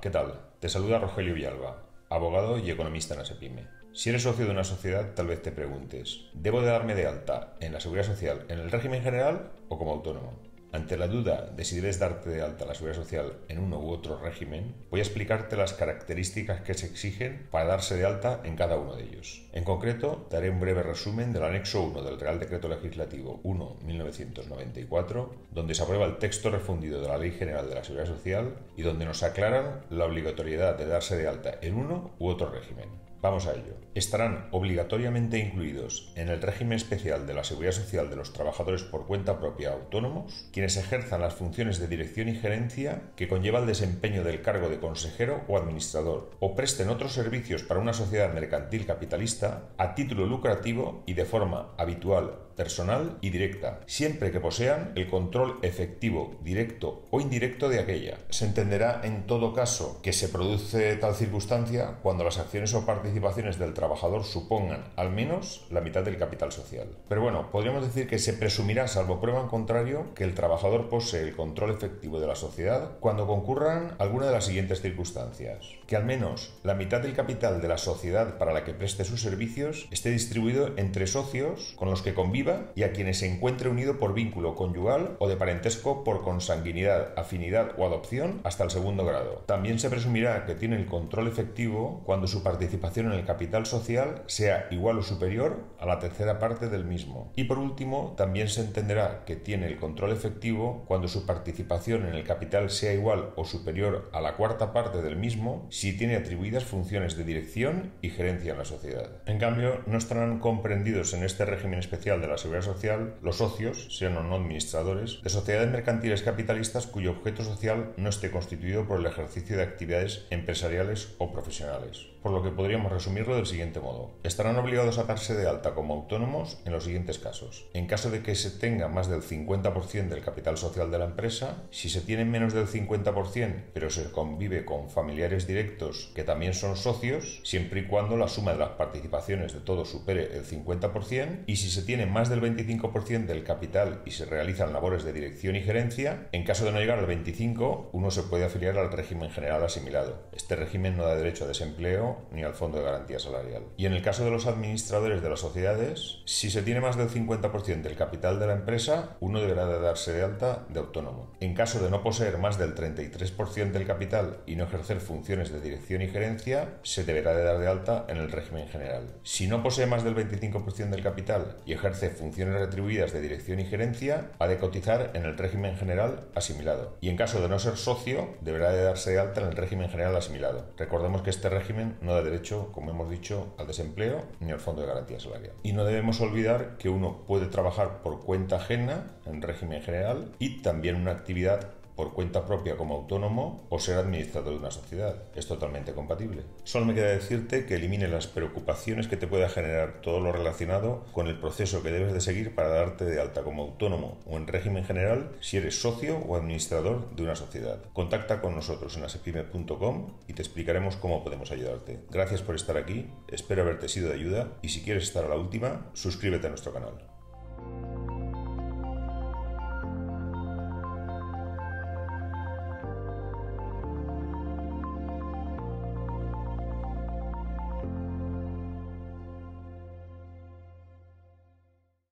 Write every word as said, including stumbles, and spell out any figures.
¿qué tal? Te saluda Rogelio Villalba, abogado y economista en ASEPYME. Si eres socio de una sociedad, tal vez te preguntes, ¿debo de darme de alta en la Seguridad Social en el régimen general o como autónomo? Ante la duda de si debes darte de alta la Seguridad Social en uno u otro régimen, voy a explicarte las características que se exigen para darse de alta en cada uno de ellos. En concreto, te haré un breve resumen del anexo uno del Real Decreto Legislativo uno barra mil novecientos noventa y cuatro, donde se aprueba el texto refundido de la Ley General de la Seguridad Social y donde nos aclaran la obligatoriedad de darse de alta en uno u otro régimen. Vamos a ello. Estarán obligatoriamente incluidos en el régimen especial de la Seguridad Social de los trabajadores por cuenta propia autónomos quienes ejerzan las funciones de dirección y gerencia que conlleva el desempeño del cargo de consejero o administrador o presten otros servicios para una sociedad mercantil capitalista a título lucrativo y de forma habitual, personal y directa, siempre que posean el control efectivo, directo o indirecto de aquella. Se entenderá en todo caso que se produce tal circunstancia cuando las acciones o participaciones del trabajador supongan al menos la mitad del capital social. Pero bueno, podríamos decir que se presumirá, salvo prueba en contrario, que el trabajador posee el control efectivo de la sociedad cuando concurran alguna de las siguientes circunstancias: que al menos la mitad del capital de la sociedad para la que preste sus servicios esté distribuido entre socios con los que convive y a quienes se encuentre unido por vínculo conyugal o de parentesco por consanguinidad, afinidad o adopción hasta el segundo grado. También se presumirá que tiene el control efectivo cuando su participación en el capital social sea igual o superior a la tercera parte del mismo. Y por último, también se entenderá que tiene el control efectivo cuando su participación en el capital sea igual o superior a la cuarta parte del mismo si tiene atribuidas funciones de dirección y gerencia en la sociedad. En cambio, no estarán comprendidos en este régimen especial de la Seguridad Social los socios, sean o no administradores, de sociedades mercantiles capitalistas cuyo objeto social no esté constituido por el ejercicio de actividades empresariales o profesionales. Por lo que podríamos resumirlo del siguiente modo: estarán obligados a darse de alta como autónomos en los siguientes casos. En caso de que se tenga más del cincuenta por ciento del capital social de la empresa, si se tiene menos del cincuenta por ciento pero se convive con familiares directos que también son socios, siempre y cuando la suma de las participaciones de todos supere el cincuenta por ciento, y si se tiene más del veinticinco por ciento del capital y se realizan labores de dirección y gerencia, en caso de no llegar al veinticinco por ciento, uno se puede afiliar al régimen general asimilado. Este régimen no da derecho a desempleo ni al fondo de garantía salarial. Y en el caso de los administradores de las sociedades, si se tiene más del cincuenta por ciento del capital de la empresa, uno deberá de darse de alta de autónomo. En caso de no poseer más del treinta y tres por ciento del capital y no ejercer funciones de dirección y gerencia, se deberá de dar de alta en el régimen general. Si no posee más del veinticinco por ciento del capital y ejerce funciones retribuidas de dirección y gerencia, ha de cotizar en el régimen general asimilado. Y en caso de no ser socio, deberá de darse de alta en el régimen general asimilado. Recordemos que este régimen no da derecho, como hemos dicho, al desempleo ni al fondo de garantía salarial. Y no debemos olvidar que uno puede trabajar por cuenta ajena en régimen general y también una actividad por cuenta propia como autónomo o ser administrador de una sociedad. Es totalmente compatible. Solo me queda decirte que elimine las preocupaciones que te pueda generar todo lo relacionado con el proceso que debes de seguir para darte de alta como autónomo o en régimen general si eres socio o administrador de una sociedad. Contacta con nosotros en asepyme punto com y te explicaremos cómo podemos ayudarte. Gracias por estar aquí, espero haberte sido de ayuda y si quieres estar a la última, suscríbete a nuestro canal.